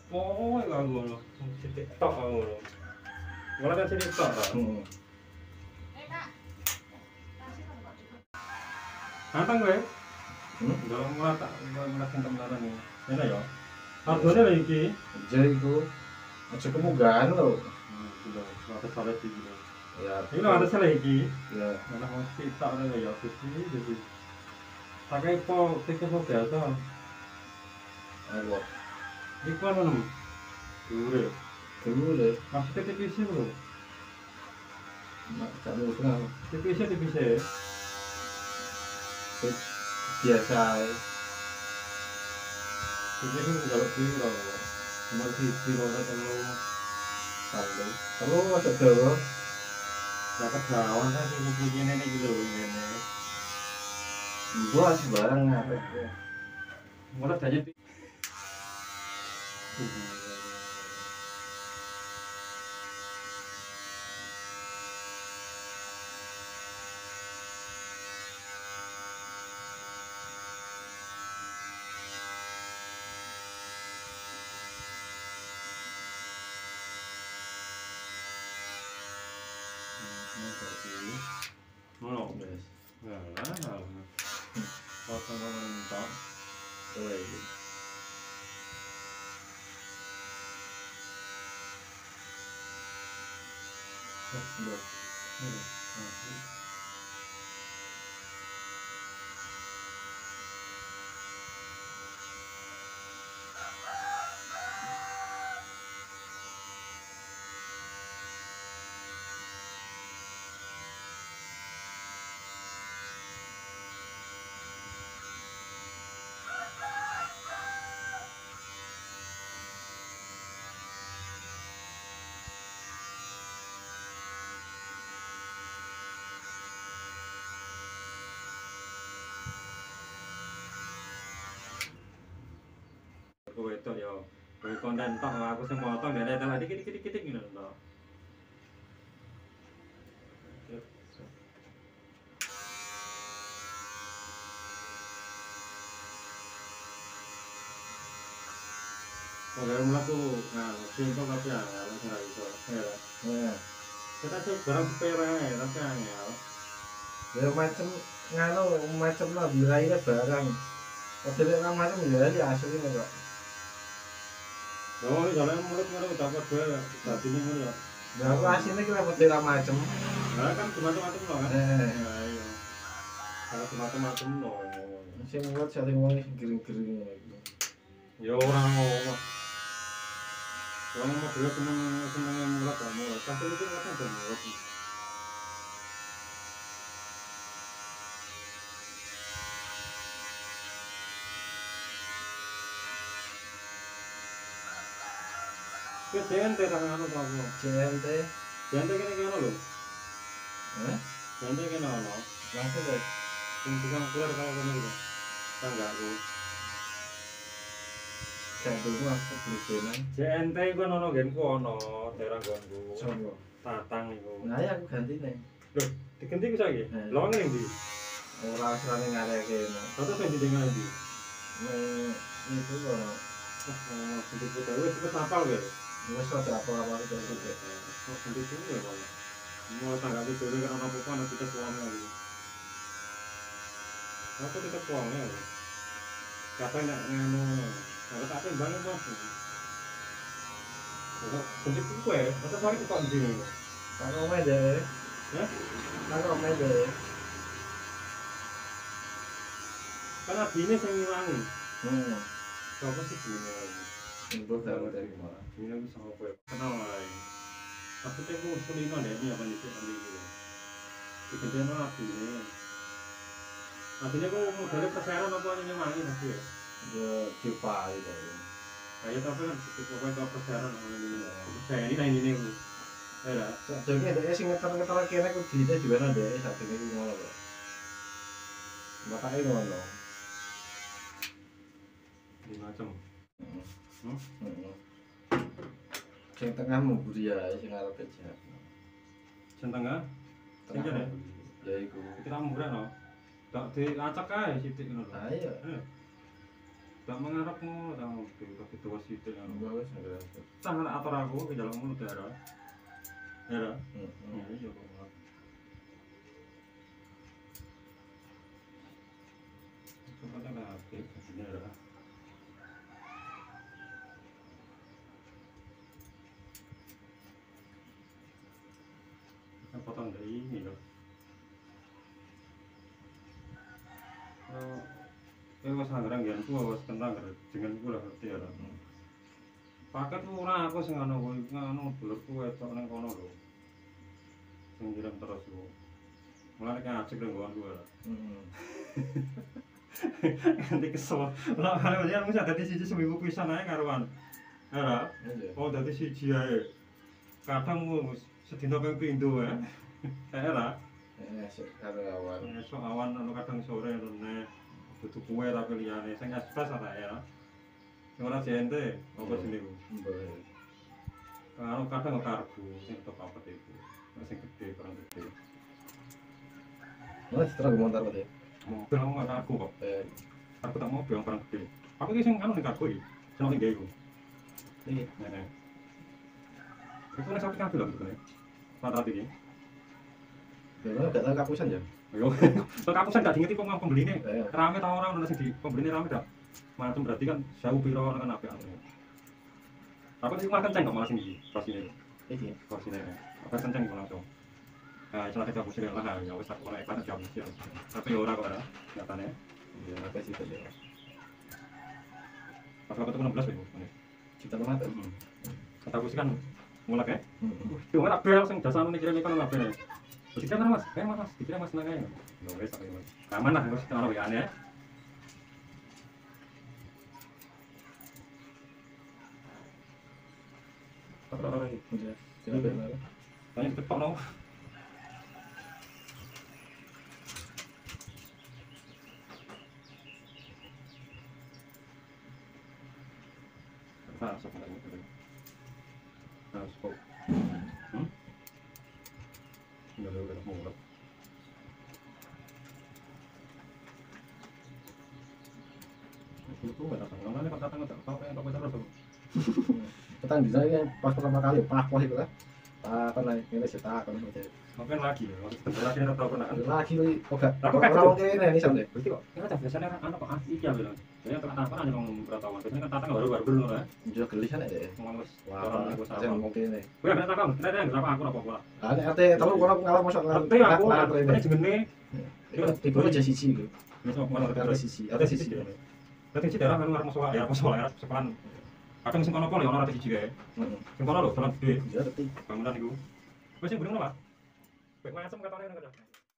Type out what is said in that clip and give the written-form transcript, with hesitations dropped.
Oh, gak ngono. Sithik tok ngono. Ngono kan sithik tok ta. Heeh. Anteng kowe. Ndolong ora tak ora sing temenan iki. Enak ya. Hargane lho iki. Aja iku. Aja kemugahan lho. Kilo, atas salet iki lho. Ya. Iki lho atas salet iki. Ya. Ana wong sitok lho ya Gusti. Pakai po tiket po biasa. Allah. Iku anu. Dure. Dulu Maksudnya TPC lho. mak kamu kenal. TPC. Biasa. TPC kalau piro. Nomor 1 ora telu. Satu. Kamu masuk dawa. Lah kedawan kan iki ngene iki lho ngene. Gua sembarang ngapet. Ora danya. Ngono, wis. Nah. Potong-potong entok. Kowe iki. Kowe itu ya, kowe konten tok aku sing motong dene tambah dikit-dikit ngono to. Kalau mlaku nah simpel tapi angel ora iso. Ya. Kita tuh barang sepele tapi angel. Ya macam ngano macam lah biraine barang. Padahal nek macam ya asli kok. Oh, jalan mulut ngono dapat dhewe dadine ngono ya. Lah aku asine ki ora padha macam. Nah kan macam-macam loh kan. Nah iya. Kalau macam-macam loh. Sing buat sing wong sing gering-gering ngono iku. Ya ora ngono. Wong mau dhewe seneng mulut ta mulut. Tapi itu kan ada mulut. Ke jente ta ngono ta apa? Jente. Jente kene ngono lho. Hah? Jente kene ono. Langsung kok. Sing tukang keluar kalau kono gitu. Tanggaku. Jadulku aku beli benan. JNT iku ono genku ono, daerah gonku. Sopo? Tatang iku. Nah ya aku gantine. Loh, diganti ku saiki? Lawang ning ndi? Ora usah ning arek kene. Terus sing didengar ndi? Itu kok. Oh, sing dhewe wis hafal kowe. Wis ora apa-apa terus iki. Oh, sing dhewe ya kok. Mau tanggaku dhewe kan ono apa-apa ana kita suami lagi. Aku kita suami ya. Kapan nek ngono, ora tak timbang Mas. Oh, kunci kowe, masa sore kok ndi ngono? Tak omah deh. Hah? Tak omah deh. Kan abine sing ngilangi. Hmm. Sopo sih bine? Untuk dapat dari mana? Bine ku sapa ya? Kenal ae. Aku teh ku sulino deh ini apa nih sih iki. Dikene abine. Abine ku modele peseran apa nyemangi tapi ya. Ya dipai kok. Kayak tapi kan pokoknya kok peseran ngene iki. Saya ini nang ini ku. Era. Sadurunge dhek sing ngeter-ngeter kene ku diite diwana dhek sadurunge ku ngono kok. Bapake ngono. Macam. Heeh. Sing tengah mburi ae sing arep jahat. Sing tengah. Sing kene. Ya iku. Kita murah no. Tak diacak ae sithik ngono lho. Ayo. Tak mengarap ngono ta oke, tapi tuwa sithik kan. Bagus enggak. Sangat atur aku ke dalam mulut ya. Ya. Heeh. Iya kok. Coba tak oke, ya. Kita potong dari ini loh. Wis anggarang yen tuwa wis kenang dengan kula ngerti ya. Paket ora aku sing ngono kuwi, ngono dulurku wetok ning kono lho. Sing ngirim terus ku. Mulane kan ajek nang nggon kuwi. Nanti kesel. Lah kali ya mesti dadi siji seminggu pisan ae karuan. Ora. Oh dadi siji ae. Kadang wis sedina ping pindho ya. Ora. Karo awan. Esuk awan anu kadang sore rene. Dudu kue tapi liyane sing ekspres ora ya. Sing ora jente apa jenenge? Mbah. Karo kadang karbu sing top apa itu. Sing gede kurang gede. Mas terus montar tadi. Mobil aku nggak kargo kok. Aku tak mobil yang kurang gede. Aku iki sing anu ning kargo iki. Sing ning gawe iku. Iki. Nah. Itu nek sampe kabel lho betulnya. Rata-rata iki. Ya gak tahu kapusan ya. Yo, kalau kapusan gak diinget kok pembeli ini rame tau orang udah sing di pembeli rame dak. Macam berarti kan jauh piro kan apik anu. Apa sih makan kenceng kok malah sing iki posine. Iki. Posine. Apa kenceng kok langsung. Nah, celana kita pusing lah ya wis tak oleh kan jam siang. Tapi ora kok ora nyatane. Ya apa sih tadi? Pas aku tuh 16 ribu. Kita mata. Kata aku sih kan mulak ya. Cuma tak bel sing dasane kirim ikan nang bel. Dikira mas, kayak mas, dikira mas nanganya. Yo wes tapi mas. Aman lah, bos. Orang WA-nya. Orang ini. Tidak. Tanya cepat dong. Nah, sok ada itu. Nah, sok. Udah mulai. Itu enggak datang. Namanya kan datang enggak tahu yang terus. Petang di sana pas pertama kali pos itu kan. Takon lagi ini sih takon aja. Mungkin lagi, lagi ada tahu pernah. Lagi oke. Aku kan Kalau ini sampai. berarti kok kita biasanya kan anak kok asli ya bilang. Jadi yang tengah hanya ngomong berapa tahun. Biasanya kan tatang baru dulu ya. Juga geli sana deh. Ngomong wis Wah, orang iku saya sama. mungkin ini. Kowe ada takon, ternyata yang berapa aku apa. Ah, ini arti tahu kalau ngalah masuk Ngerti aku, ini jenenge Itu aja sisi gitu. wis kok mana Ada sisi. ada sisi dia. Berarti sisi daerah kan harus masuk ya, masuk ya, sekolah. Kadang sing kono pol ya ono ada siji kae. Sing kono lho, jalan gede. Ya, ngerti. Bangunan iku. Wis sing gunung apa? Kowe macam katane nang